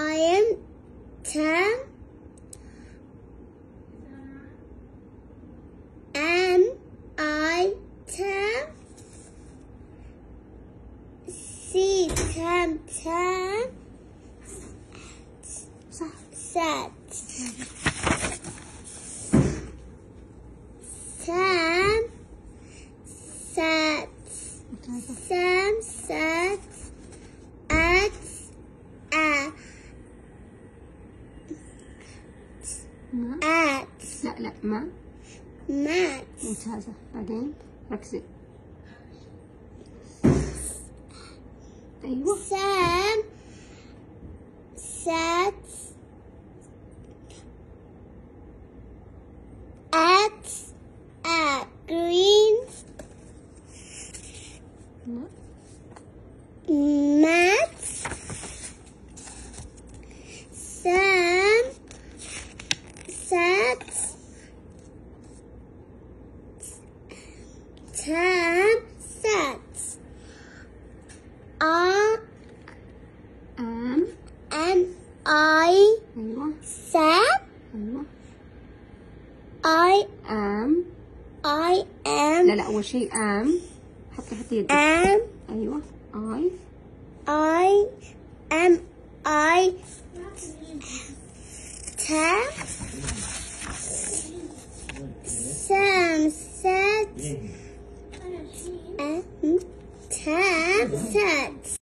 am tam am I tam see tam tam صح. sat Sam sat Sam sat at ما. at لا ما. mat ممتازة. بعدين ركزي. أيوة. Sam sat at a green لا. mat. Sam sat Tam sat am. am I أيوة. sat أيوة. I am. am لا أول شيء am. حطي يدك. am أيوة. I am I tam